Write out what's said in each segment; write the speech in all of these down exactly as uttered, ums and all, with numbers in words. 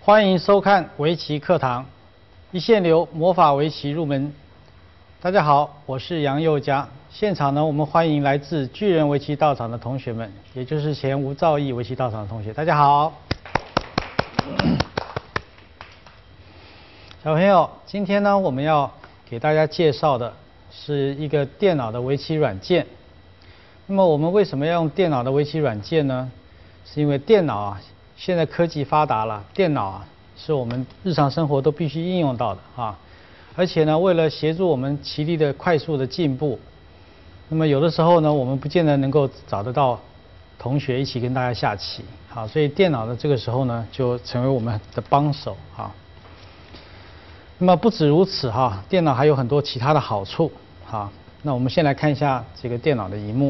欢迎收看围棋课堂，一线流魔法围棋入门。大家好，我是杨佑嘉。现场呢，我们欢迎来自巨人围棋道场的同学们，也就是前吴兆毅围棋道场的同学。大家好。小朋友，今天呢，我们要给大家介绍的是一个电脑的围棋软件。那么我们为什么要用电脑的围棋软件呢？是因为电脑啊，现在科技发达了，电脑啊是我们日常生活都必须应用到的啊。而且呢，为了协助我们棋力的快速的进步，那么有的时候呢，我们不见得能够找得到同学一起跟大家下棋，好，所以电脑的这个时候呢，就成为我们的帮手啊。那么不止如此哈，电脑还有很多其他的好处。好，那我们先来看一下这个电脑的萤幕。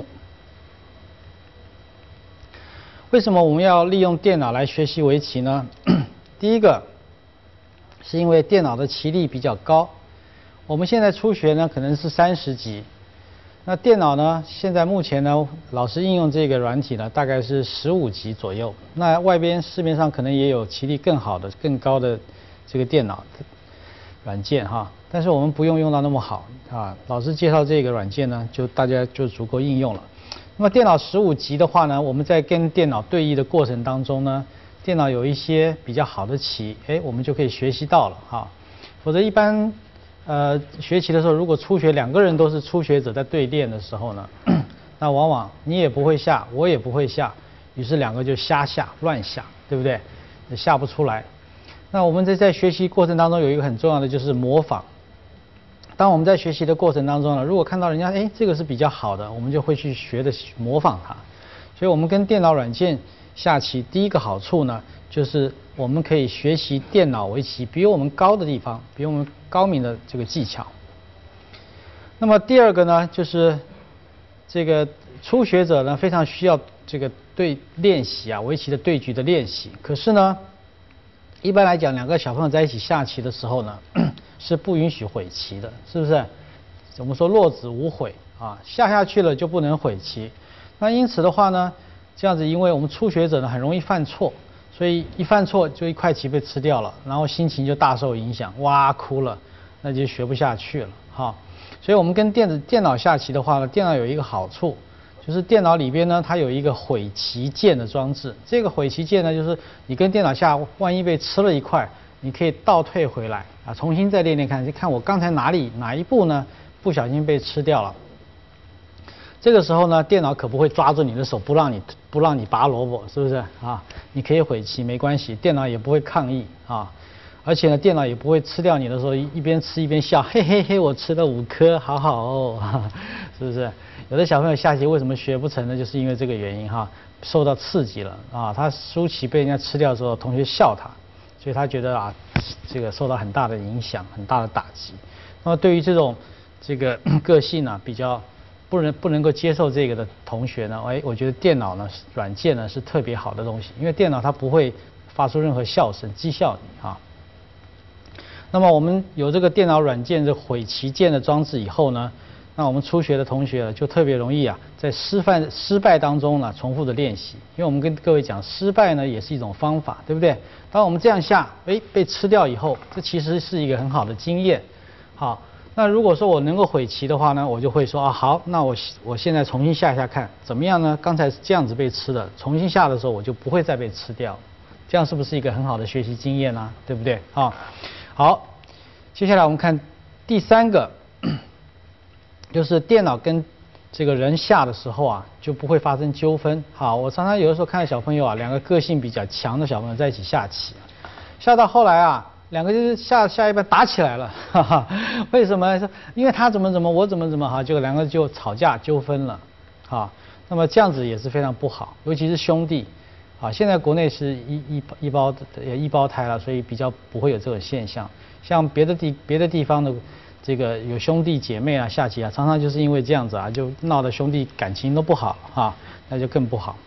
为什么我们要利用电脑来学习围棋呢？第一个是因为电脑的棋力比较高。我们现在初学呢可能是三十级，那电脑呢现在目前呢老师应用这个软体呢大概是十五级左右。那外边市面上可能也有棋力更好的、更高的这个电脑软件哈，但是我们不用用到那么好啊。老师介绍这个软件呢，就大家就足够应用了。那么电脑十五级的话呢，我们在跟电脑对弈的过程当中呢，电脑有一些比较好的棋，哎，我们就可以学习到了哈。否则一般呃学棋的时候，如果初学两个人都是初学者在对练的时候呢，那往往你也不会下，我也不会下，于是两个就瞎下乱下，对不对？下不出来。那我们在在学习过程当中有一个很重要的就是模仿。当我们在学习的过程当中呢，如果看到人家哎这个是比较好的，我们就会去学的模仿它。所以我们跟电脑软件下棋，第一个好处呢，就是我们可以学习电脑围棋比我们高的地方，比我们高明的这个技巧。那么第二个呢，就是这个初学者呢非常需要这个对练习啊围棋的对局的练习。可是呢，一般来讲，两个小朋友在一起下棋的时候呢，是不允许毁棋的，是不是？我们说落子无悔啊，下下去了就不能毁棋。那因此的话呢，这样子，因为我们初学者呢很容易犯错，所以一犯错就一块棋被吃掉了，然后心情就大受影响，哇哭了，那就学不下去了哈。所以我们跟电子电脑下棋的话呢，电脑有一个好处。就是电脑里边呢，它有一个毁棋键的装置。这个毁棋键呢，就是你跟电脑下，万一被吃了一块，你可以倒退回来啊，重新再练练看，就看我刚才哪里哪一步呢，不小心被吃掉了。这个时候呢，电脑可不会抓住你的手，不让你不让你拔萝卜，是不是啊？你可以毁棋没关系，电脑也不会抗议啊。而且呢，电脑也不会吃掉你的时候一边吃一边笑，嘿嘿嘿，我吃了五颗，好好哦，是不是？有的小朋友下棋为什么学不成呢？就是因为这个原因哈，受到刺激了啊，他输棋被人家吃掉之后，同学笑他，所以他觉得啊，这个受到很大的影响，很大的打击。那么对于这种这个个性呢、啊，比较不能不能够接受这个的同学呢，哎，我觉得电脑呢软件呢是特别好的东西，因为电脑它不会发出任何笑声讥笑你啊。那么我们有这个电脑软件的毁棋键的装置以后呢，那我们初学的同学就特别容易啊，在失败失败当中呢重复的练习，因为我们跟各位讲，失败呢也是一种方法，对不对？当我们这样下，哎，被吃掉以后，这其实是一个很好的经验。好，那如果说我能够毁棋的话呢，我就会说啊，好，那我我现在重新下一下看怎么样呢？刚才是这样子被吃的，重新下的时候我就不会再被吃掉，这样是不是一个很好的学习经验呢？对不对？啊。好，接下来我们看第三个，就是电脑跟这个人下的时候啊，就不会发生纠纷。好，我常常有的时候看到小朋友啊，两个个性比较强的小朋友在一起下棋，下到后来啊，两个就是下下一半打起来了，哈哈。为什么？因为他怎么怎么，我怎么怎么哈，结果两个就吵架纠纷了，哈。那么这样子也是非常不好，尤其是兄弟。啊，现在国内是一一一胞也一胞胎了，所以比较不会有这种现象。像别的地别的地方的这个有兄弟姐妹啊下棋啊，常常就是因为这样子啊，就闹得兄弟感情都不好啊，那就更不好。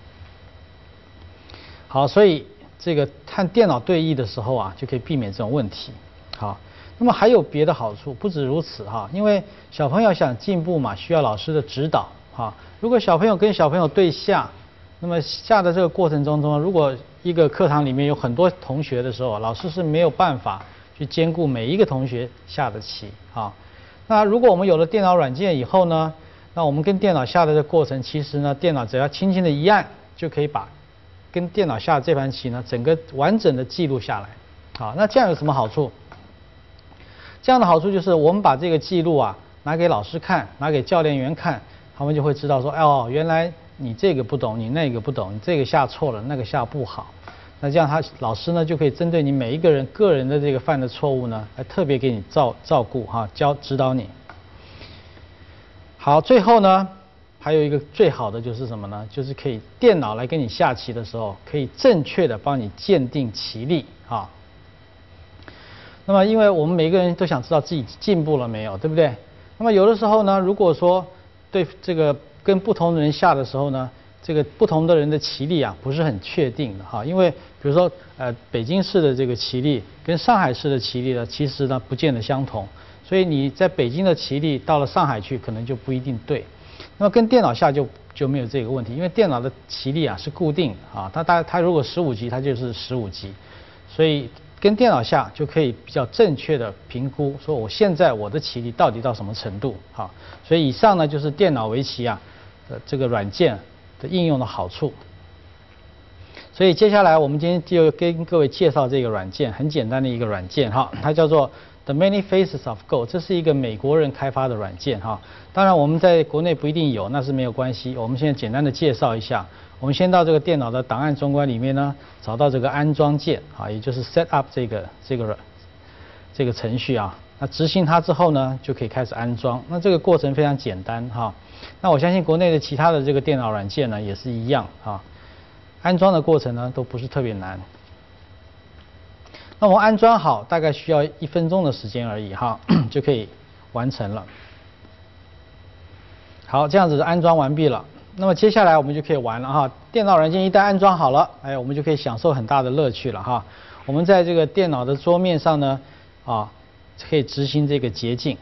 好，所以这个看电脑对弈的时候啊，就可以避免这种问题。好，那么还有别的好处，不止如此哈，因为小朋友想进步嘛，需要老师的指导哈。如果小朋友跟小朋友对下，那么下的这个过程中中，如果一个课堂里面有很多同学的时候，老师是没有办法去兼顾每一个同学下的棋啊。那如果我们有了电脑软件以后呢，那我们跟电脑下的这个过程，其实呢，电脑只要轻轻的一按，就可以把跟电脑下的这盘棋呢，整个完整的记录下来。好，那这样有什么好处？这样的好处就是我们把这个记录啊拿给老师看，拿给教练员看，他们就会知道说，哦，原来你这个不懂，你那个不懂，你这个下错了，那个下不好。那这样他老师呢就可以针对你每一个人个人的这个犯的错误呢，来特别给你照照顾哈，教指导你。好，最后呢还有一个最好的就是什么呢？就是可以电脑来跟你下棋的时候，可以正确的帮你鉴定棋力啊。那么因为我们每个人都想知道自己进步了没有，对不对？那么有的时候呢，如果说对这个跟不同的人下的时候呢，这个不同的人的棋力啊不是很确定的哈，因为比如说呃北京市的这个棋力跟上海市的棋力呢，其实呢不见得相同，所以你在北京的棋力到了上海去可能就不一定对。那么跟电脑下就就没有这个问题，因为电脑的棋力啊是固定啊，它大它如果十五级它就是十五级，所以跟电脑下就可以比较正确的评估，说我现在我的棋力到底到什么程度啊？所以以上呢就是电脑围棋啊的这个软件的应用的好处。所以接下来我们今天就跟各位介绍这个软件，很简单的一个软件哈，它叫做 The Many Faces of Go， 这是一个美国人开发的软件哈。当然我们在国内不一定有，那是没有关系。我们现在简单的介绍一下。我们先到这个电脑的档案中观里面呢，找到这个安装键啊，也就是 set up 这个这个这个程序啊。那执行它之后呢，就可以开始安装。那这个过程非常简单哈。那我相信国内的其他的这个电脑软件呢，也是一样啊。安装的过程呢，都不是特别难。那我们安装好，大概需要一分钟的时间而已哈，就可以完成了。好，这样子安装完毕了。那么接下来我们就可以玩了哈。电脑软件一旦安装好了，哎，我们就可以享受很大的乐趣了哈。我们在这个电脑的桌面上呢，啊，可以执行这个捷径。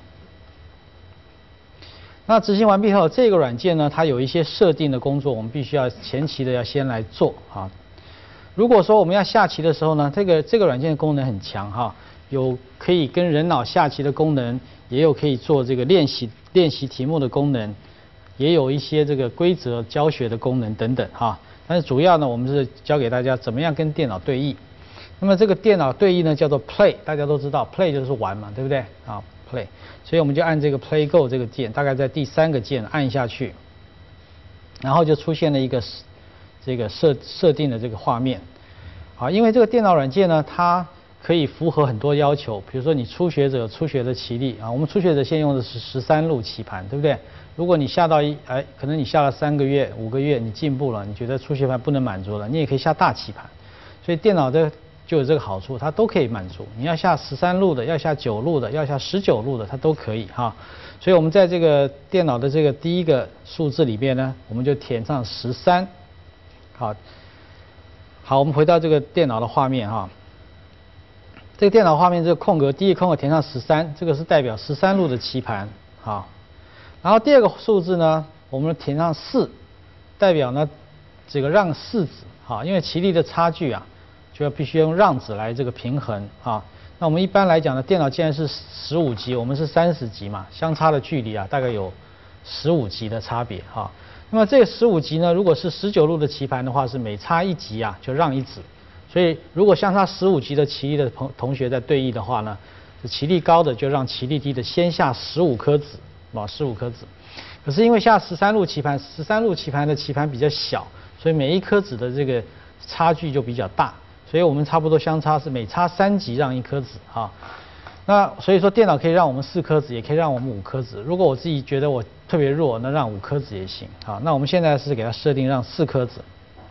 那执行完毕后，这个软件呢，它有一些设定的工作，我们必须要前期的要先来做啊。如果说我们要下棋的时候呢，这个这个软件的功能很强哈，有可以跟人脑下棋的功能，也有可以做这个练习练习题目的功能。也有一些这个规则教学的功能等等哈，但是主要呢，我们是教给大家怎么样跟电脑对弈。那么这个电脑对弈呢，叫做 Play， 大家都知道 Play 就是玩嘛，对不对啊 ？Play， 所以我们就按这个 Play Go 这个键，大概在第三个键按下去，然后就出现了一个这个设设定的这个画面。好，因为这个电脑软件呢，它可以符合很多要求，比如说你初学者有初学的棋力啊，我们初学者现用的是十三路棋盘，对不对？如果你下到一哎，可能你下了三个月、五个月，你进步了，你觉得初学盘不能满足了，你也可以下大棋盘。所以电脑的就有这个好处，它都可以满足。你要下十三路的，要下九路的，要下十九路的，它都可以哈。所以我们在这个电脑的这个第一个数字里边呢，我们就填上十三。好，好，我们回到这个电脑的画面哈。这个电脑画面这个空格，第一个空格填上十三，这个是代表十三路的棋盘，好。然后第二个数字呢，我们填上四，代表呢这个让四子，好，因为棋力的差距啊，就要必须用让子来这个平衡啊。那我们一般来讲呢，电脑既然是十五级，我们是三十级嘛，相差的距离啊，大概有十五级的差别哈。那么这个十五级呢，如果是十九路的棋盘的话，是每差一级啊就让一子。所以如果相差十五级的棋力的同同学在对弈的话呢，棋力高的就让棋力低的先下十五颗子。啊，十五颗子，可是因为下十三路棋盘，十三路棋盘的棋盘比较小，所以每一颗子的这个差距就比较大，所以我们差不多相差是每差三级让一颗子哈。那所以说电脑可以让我们四颗子，也可以让我们五颗子。如果我自己觉得我特别弱，那让五颗子也行。好，那我们现在是给它设定让四颗子。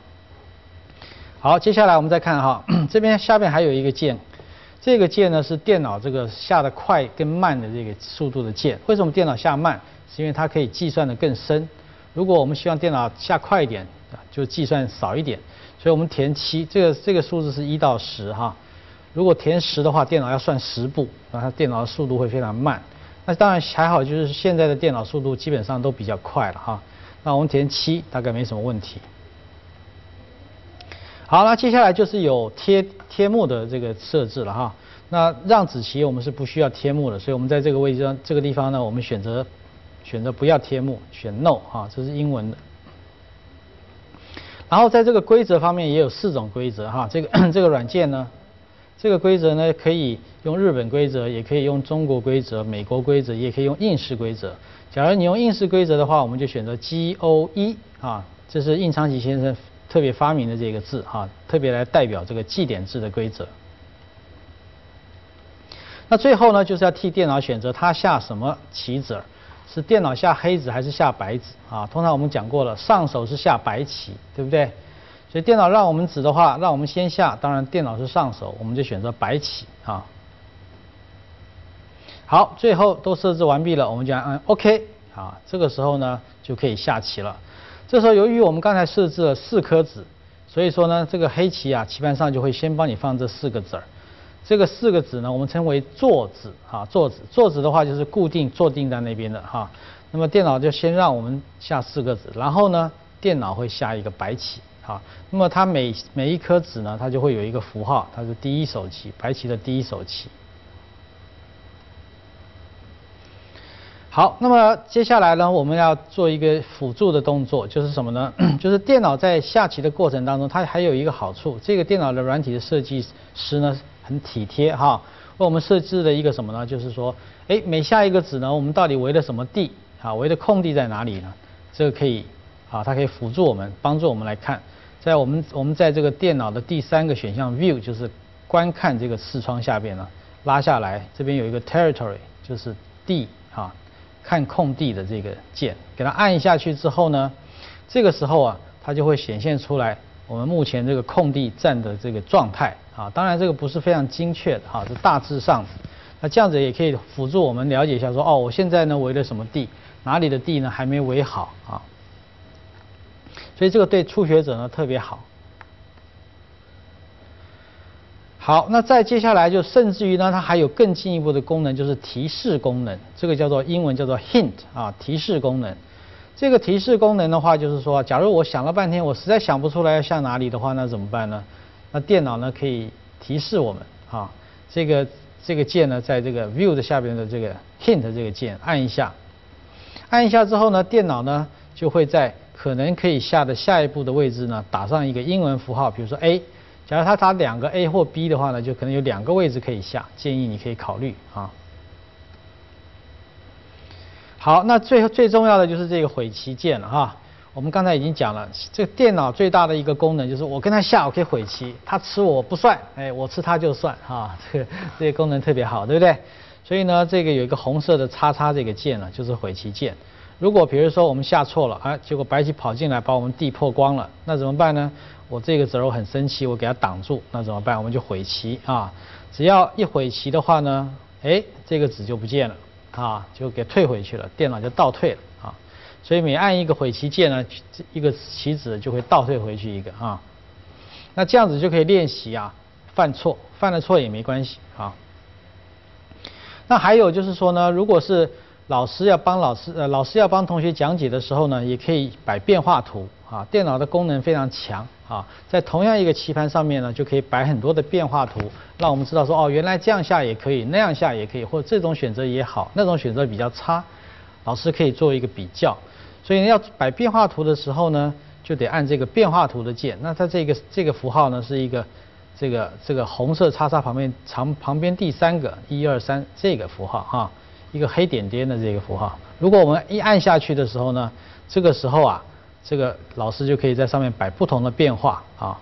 好，接下来我们再看哈，这边下面还有一个键。这个键呢是电脑这个下的快跟慢的这个速度的键。为什么电脑下慢？是因为它可以计算的更深。如果我们希望电脑下快一点，就计算少一点。所以我们填七，这个这个数字是一到十哈。如果填十的话，电脑要算十步，那它电脑的速度会非常慢。那当然还好，就是现在的电脑速度基本上都比较快了哈。那我们填七大概没什么问题。 好，那接下来就是有贴贴幕的这个设置了哈。那让子期我们是不需要贴幕的，所以我们在这个位置上这个地方呢，我们选择选择不要贴幕，选 No 哈，这是英文的。然后在这个规则方面也有四种规则哈，这个这个软件呢，这个规则呢可以用日本规则，也可以用中国规则、美国规则，也可以用应试规则。假如你用应试规则的话，我们就选择 G O E 啊，这是应昌吉先生特别发明的这个字哈，特别来代表这个记点制的规则。那最后呢，就是要替电脑选择它下什么棋子儿，是电脑下黑子还是下白子啊？通常我们讲过了，上手是下白棋，对不对？所以电脑让我们子的话，让我们先下，当然电脑是上手，我们就选择白棋啊。好，最后都设置完毕了，我们就按 OK 啊，这个时候呢就可以下棋了。这时候由于我们刚才设置了四颗子，所以说呢，这个黑棋啊，棋盘上就会先帮你放这四个子儿。这个四个子呢，我们称为坐子啊，坐子，坐子的话就是固定坐定在那边的哈。那么电脑就先让我们下四个子，然后呢，电脑会下一个白棋啊。那么它每每一颗子呢，它就会有一个符号，它是第一手棋，白棋的第一手棋。好，那么接下来呢，我们要做一个辅助的动作，就是什么呢？就是电脑在下棋的过程当中，它还有一个好处，这个电脑的软体的设计师呢很体贴哈，为我们设置了一个什么呢？就是说，哎，每下一个子呢，我们到底围了什么地啊？围的空地在哪里呢？这个可以啊，它可以辅助我们，帮助我们来看，在我们我们在这个电脑的第三个选项 View， 就是观看这个视窗下边呢，拉下来，这边有一个 Territory， 就是地啊。看空地的这个键，给它按下去之后呢，这个时候啊，它就会显现出来我们目前这个空地占的这个状态啊。当然这个不是非常精确的哈，是大致上的。那这样子也可以辅助我们了解一下说，哦，我现在呢围了什么地，哪里的地呢还没围好啊。所以这个对初学者呢特别好。好，那再接下来就甚至于呢，它还有更进一步的功能，就是提示功能，这个叫做英文叫做 hint 啊，提示功能。这个提示功能的话，就是说，假如我想了半天，我实在想不出来要下哪里的话，那怎么办呢？那电脑呢可以提示我们啊，这个这个键呢，在这个 View 的下边的这个 hint 这个键按一下，按一下之后呢，电脑呢就会在可能可以下的下一步的位置呢打上一个英文符号，比如说 A。假如它打两个 A 或 B 的话呢，就可能有两个位置可以下，建议你可以考虑啊。好，那最后最重要的就是这个毁棋键了哈。我们刚才已经讲了，这个电脑最大的一个功能就是我跟它下，我可以毁棋，它吃我不算，哎，我吃它就算啊。这个这个功能特别好，对不对？所以呢，这个有一个红色的叉叉这个键呢，就是毁棋键。如果比如说我们下错了啊，结果白棋跑进来把我们地破光了，那怎么办呢？我这个子儿我很生气，我给它挡住，那怎么办？我们就毁棋啊！只要一毁棋的话呢，哎，这个子就不见了啊，就给退回去了，电脑就倒退了啊。所以每按一个毁棋键呢，一个棋子就会倒退回去一个啊。那这样子就可以练习啊，犯错，犯了错也没关系啊。那还有就是说呢，如果是老师要帮老师呃老师要帮同学讲解的时候呢，也可以摆变化图啊。电脑的功能非常强啊，在同样一个棋盘上面呢，就可以摆很多的变化图，让我们知道说哦，原来这样下也可以，那样下也可以，或者这种选择也好，那种选择比较差，老师可以做一个比较。所以要摆变化图的时候呢，就得按这个变化图的键。那它这个这个符号呢是一个这个这个红色叉叉旁边长旁边第三个一二三这个符号哈。一个黑点点的这个符号，如果我们一按下去的时候呢，这个时候啊，这个老师就可以在上面摆不同的变化啊。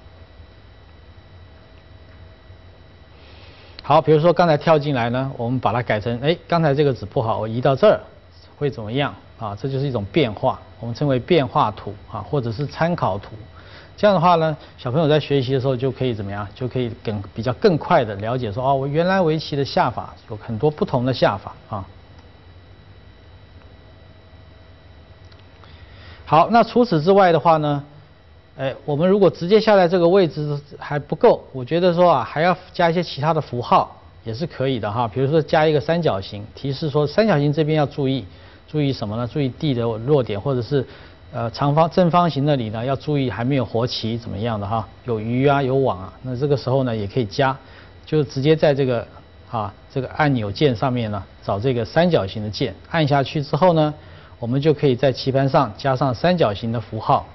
好，比如说刚才跳进来呢，我们把它改成，哎，刚才这个子不好，我移到这儿会怎么样啊？这就是一种变化，我们称为变化图啊，或者是参考图。这样的话呢，小朋友在学习的时候就可以怎么样？就可以更比较更快的了解说，哦，我原来围棋的下法有很多不同的下法啊。好，那除此之外的话呢，哎，我们如果直接下在这个位置还不够，我觉得说啊，还要加一些其他的符号也是可以的哈。比如说加一个三角形，提示说三角形这边要注意，注意什么呢？注意地的弱点，或者是呃长方正方形那里呢要注意还没有活棋怎么样的哈，有鱼啊有网啊，那这个时候呢也可以加，就直接在这个啊这个按钮键上面呢找这个三角形的键，按下去之后呢，我们就可以在棋盘上加上三角形的符号。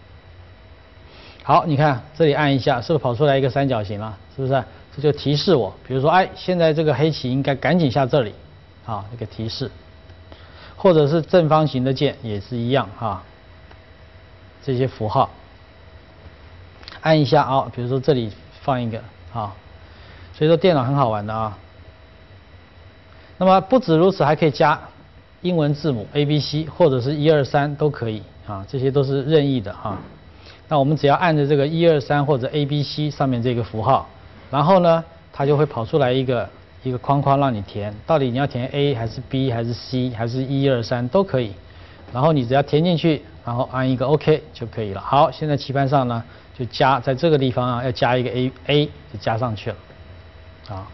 好，你看这里按一下，是不是跑出来一个三角形了？是不是？这就提示我，比如说，哎，现在这个黑棋应该赶紧下这里，啊，这个提示，或者是正方形的键也是一样啊，这些符号，按一下啊，比如说这里放一个啊，所以说电脑很好玩的啊。那么不止如此，还可以加英文字母 A B C 或者是一二三都可以啊，这些都是任意的啊。那我们只要按着这个一二三或者 A B C 上面这个符号。然后呢，它就会跑出来一个一个框框让你填，到底你要填 A 还是 B 还是 C 还是一二三都可以。然后你只要填进去，然后按一个 OK 就可以了。好，现在棋盘上呢就加在这个地方啊要加一个 A A 就加上去了，啊。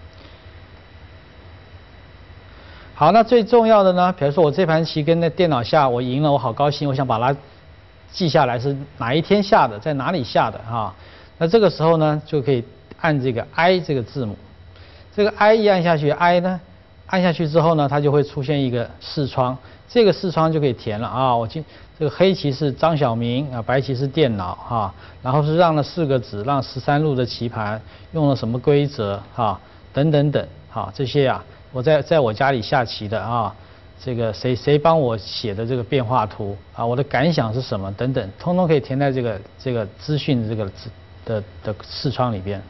好，那最重要的呢，比如说我这盘棋跟那电脑下我赢了，我好高兴，我想把它记下来是哪一天下的，在哪里下的啊？那这个时候呢就可以。按这个 I 这个字母，这个 I 一按下去 ，I 呢按下去之后呢，它就会出现一个视窗，这个视窗就可以填了啊。我今这个黑棋是张晓明啊，白棋是电脑哈，然后是让了四个子，让十三路的棋盘用了什么规则哈，等等等哈，这些啊，我在在我家里下棋的啊，这个谁谁帮我写的这个变化图啊，我的感想是什么等等，通通可以填在这个这个资讯这个的的视窗里边。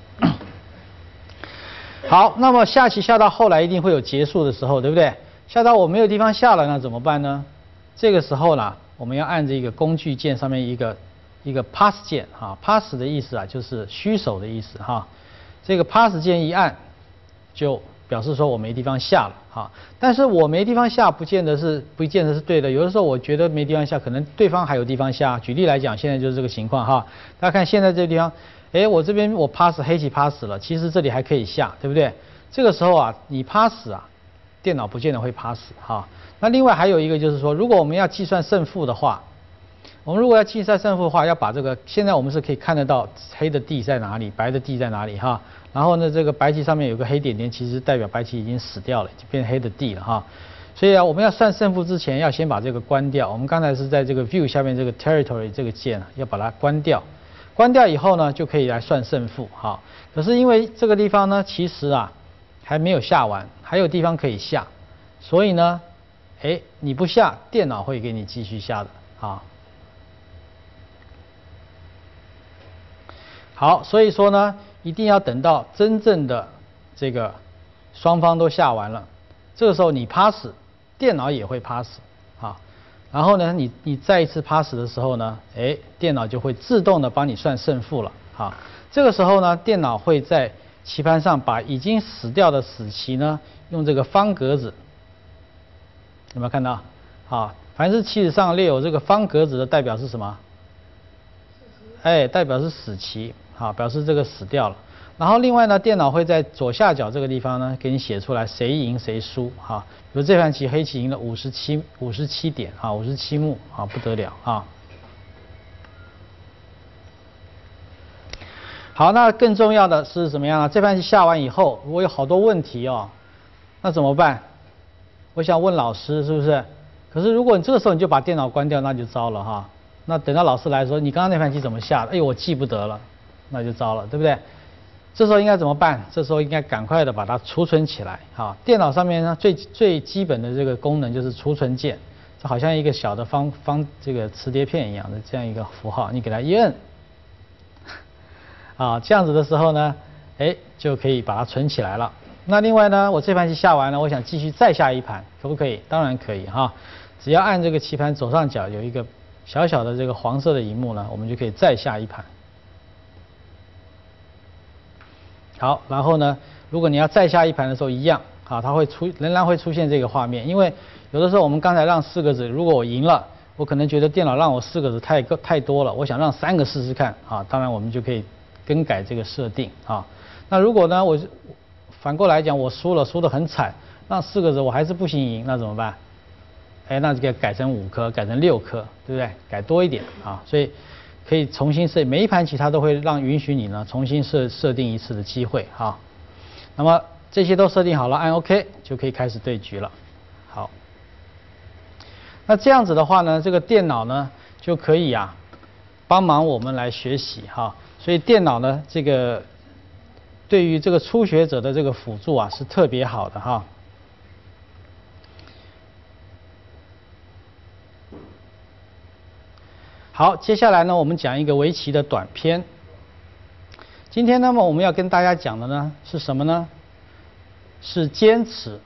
好，那么下棋下到后来一定会有结束的时候，对不对？下到我没有地方下了，那怎么办呢？这个时候呢，我们要按这个工具键上面一个一个 pass 键哈 ，pass 的意思啊就是虚手的意思哈。这个 pass 键一按，就表示说我没地方下了哈。但是我没地方下，不见得是不见得是对的。有的时候我觉得没地方下，可能对方还有地方下。举例来讲，现在就是这个情况哈。大家看现在这个地方。哎，我这边我 pass 黑棋 pass 了，其实这里还可以下，对不对？这个时候啊，你 pass 啊，电脑不见得会 pass 哈。那另外还有一个就是说，如果我们要计算胜负的话，我们如果要计算胜负的话，要把这个现在我们是可以看得到黑的地在哪里，白的地在哪里哈。然后呢，这个白棋上面有个黑点点，其实代表白棋已经死掉了，就变黑的地了哈。所以啊，我们要算胜负之前，要先把这个关掉。我们刚才是在这个 view 下面这个 territory 这个键要把它关掉。关掉以后呢，就可以来算胜负哈。可是因为这个地方呢，其实啊还没有下完，还有地方可以下，所以呢，哎，你不下，电脑会给你继续下的啊。好，所以说呢，一定要等到真正的这个双方都下完了，这个时候你 pass， 电脑也会 pass 啊。然后呢，你你再一次 pass 的时候呢，哎，电脑就会自动的帮你算胜负了。好，这个时候呢，电脑会在棋盘上把已经死掉的死棋呢，用这个方格子，有没有看到？好，凡是棋子上列有这个方格子的，代表是什么？哎，代表是死棋，好，表示这个死掉了。然后另外呢，电脑会在左下角这个地方呢，给你写出来谁赢谁输哈。比如这盘棋黑棋赢了五十七五十七点啊，五十七目啊，不得了啊。好，那更重要的是怎么样呢？这盘棋下完以后，如果有好多问题哦，那怎么办？我想问老师是不是？可是如果你这个时候你就把电脑关掉，那就糟了哈。那等到老师来说，你刚刚那盘棋怎么下的？哎呦，我记不得了，那就糟了，对不对？这时候应该怎么办？这时候应该赶快的把它储存起来。好，电脑上面呢最最基本的这个功能就是储存键，这好像一个小的方方这个磁碟片一样的这样一个符号，你给它一摁，啊，这样子的时候呢，哎，就可以把它存起来了。那另外呢，我这盘棋下完了，我想继续再下一盘，可不可以？当然可以哈，只要按这个棋盘左上角有一个小小的这个黄色的萤幕呢，我们就可以再下一盘。好，然后呢，如果你要再下一盘的时候一样，啊，它会出仍然会出现这个画面，因为有的时候我们刚才让四个子，如果我赢了，我可能觉得电脑让我四个子太个太多了，我想让三个试试看，啊，当然我们就可以更改这个设定啊。那如果呢，我反过来讲，我输了，输得很惨，让四个子我还是不行赢，那怎么办？ 哎，那就给改成五颗，改成六颗，对不对？改多一点啊，所以可以重新设，每一盘棋它都会让允许你呢重新设设定一次的机会哈。那么这些都设定好了，按 OK 就可以开始对局了。好，那这样子的话呢，这个电脑呢就可以啊帮忙我们来学习哈。所以电脑呢这个对于这个初学者的这个辅助啊是特别好的哈。好，接下来呢，我们讲一个围棋的短篇。今天那么我们要跟大家讲的呢是什么呢？是坚持。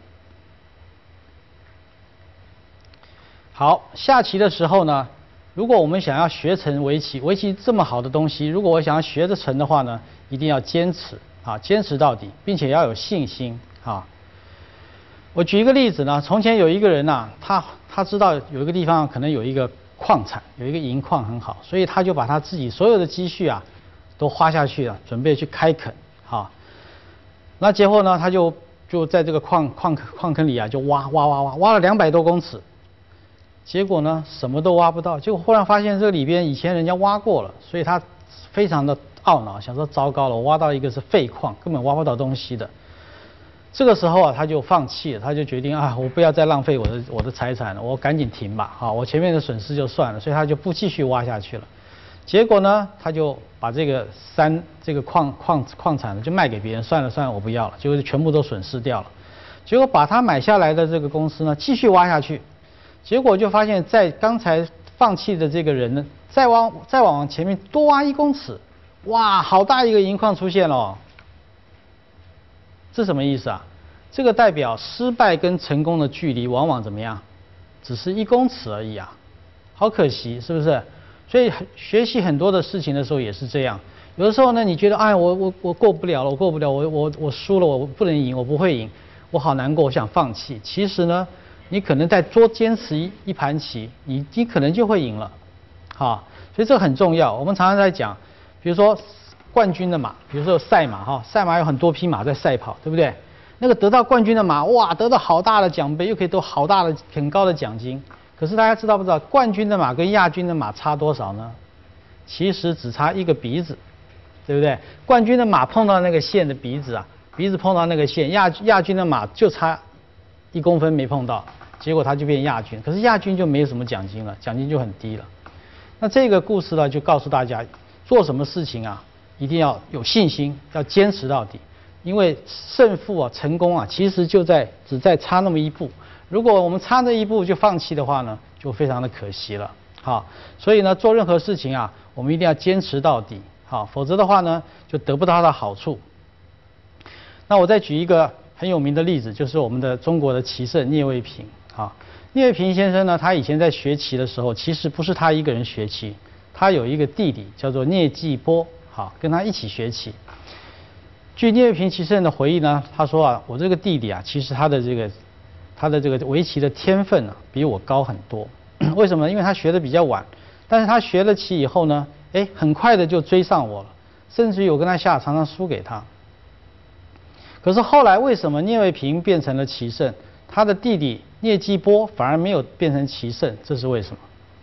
好，下棋的时候呢，如果我们想要学成围棋，围棋这么好的东西，如果我想要学得成的话呢，一定要坚持啊，坚持到底，并且要有信心啊。我举一个例子呢，从前有一个人呐、啊，他他知道有一个地方可能有一个矿产，有一个银矿很好，所以他就把他自己所有的积蓄啊都花下去了，准备去开垦啊。那结果呢，他就就在这个矿矿矿坑里啊，就挖挖挖挖，挖了两百多公尺，结果呢什么都挖不到。结果忽然发现这里边以前人家挖过了，所以他非常的懊恼，想说糟糕了，我挖到一个是废矿，根本挖不到东西的。这个时候啊，他就放弃了，他就决定啊，我不要再浪费我的我的财产了，我赶紧停吧，好，我前面的损失就算了，所以他就不继续挖下去了。结果呢，他就把这个山这个矿矿矿产呢就卖给别人，算了算了，我不要了，结果就全部都损失掉了。结果把他买下来的这个公司呢，继续挖下去，结果就发现，在刚才放弃的这个人呢，再往再往前面多挖一公尺，哇，好大一个银矿出现了哦。这什么意思啊？这个代表失败跟成功的距离往往怎么样？只是一公尺而已啊，好可惜，是不是？所以学习很多的事情的时候也是这样。有的时候呢，你觉得哎，我我我过不了了，我过不了，我我我输了，我不能赢，我不会赢，我好难过，我想放弃。其实呢，你可能再多坚持一一盘棋，你你可能就会赢了，好，所以这个很重要。我们常常在讲，比如说冠军的马，比如说赛马哈，赛马有很多匹马在赛跑，对不对？那个得到冠军的马，哇，得到好大的奖杯，又可以得好大的很高的奖金。可是大家知道不知道，冠军的马跟亚军的马差多少呢？其实只差一个鼻子，对不对？冠军的马碰到那个线的鼻子啊，鼻子碰到那个线，亚亚军的马就差一公分没碰到，结果他就变亚军。可是亚军就没有什么奖金了，奖金就很低了。那这个故事呢，就告诉大家，做什么事情啊，一定要有信心，要坚持到底。因为胜负啊，成功啊，其实就在只在差那么一步。如果我们差那一步就放弃的话呢，就非常的可惜了。好，所以呢，做任何事情啊，我们一定要坚持到底。好，否则的话呢，就得不到它的好处。那我再举一个很有名的例子，就是我们的中国的棋圣聂卫平。好，聂卫平先生呢，他以前在学棋的时候，其实不是他一个人学棋，他有一个弟弟叫做聂继波，好，跟他一起学棋。据聂卫平棋圣的回忆呢，他说啊，我这个弟弟啊，其实他的这个他的这个围棋的天分啊，比我高很多。为什么？因为他学的比较晚，但是他学了棋以后呢，哎，很快的就追上我了，甚至于我跟他下常常输给他。可是后来为什么聂卫平变成了棋圣，他的弟弟聂继波反而没有变成棋圣？这是为什么？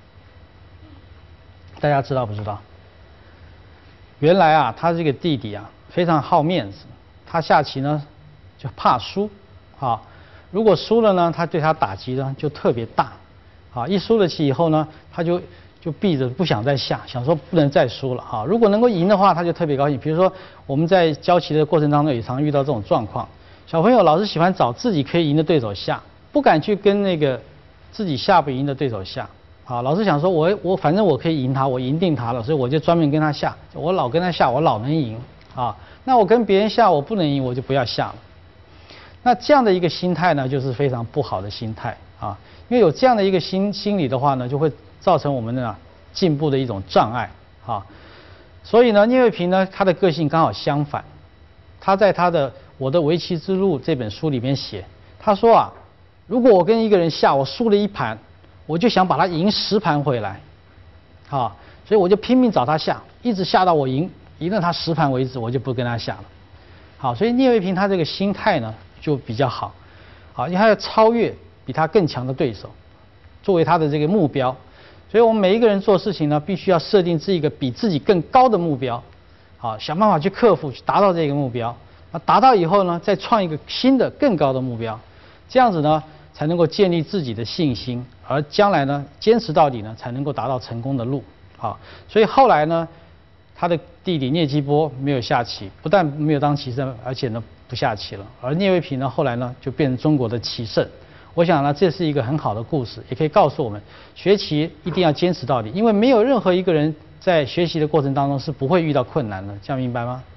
大家知道不知道？原来啊，他这个弟弟啊，非常好面子，他下棋呢就怕输，啊，如果输了呢，他对他打击呢就特别大，啊，一输了棋以后呢，他就就闭着不想再下，想说不能再输了，哈，如果能够赢的话，他就特别高兴。比如说我们在教棋的过程当中，也常遇到这种状况，小朋友老是喜欢找自己可以赢的对手下，不敢去跟那个自己下不赢的对手下。啊，老是想说我我反正我可以赢他，我赢定他了，所以我就专门跟他下，我老跟他下，我老能赢啊。那我跟别人下我不能赢，我就不要下了。那这样的一个心态呢，就是非常不好的心态啊。因为有这样的一个心心理的话呢，就会造成我们呢进步的一种障碍啊。所以呢，聂卫平呢，他的个性刚好相反。他在他的《我的围棋之路》这本书里面写，他说啊，如果我跟一个人下，我输了一盘，我就想把他赢十盘回来，啊，所以我就拼命找他下，一直下到我赢赢了他十盘为止，我就不跟他下了。好，所以聂卫平他这个心态呢就比较好，好，因为他要超越比他更强的对手。 作为他的这个目标。所以我们每一个人做事情呢，必须要设定自己一个比自己更高的目标，好，想办法去克服，去达到这个目标。那达到以后呢，再创一个新的更高的目标，这样子呢，才能够建立自己的信心，而将来呢，坚持到底呢，才能够达到成功的路。好，所以后来呢，他的弟弟聂基波没有下棋，不但没有当棋圣，而且呢不下棋了。而聂卫平呢，后来呢就变成中国的棋圣。我想呢，这是一个很好的故事，也可以告诉我们，学习一定要坚持到底，因为没有任何一个人在学习的过程当中是不会遇到困难的，这样明白吗？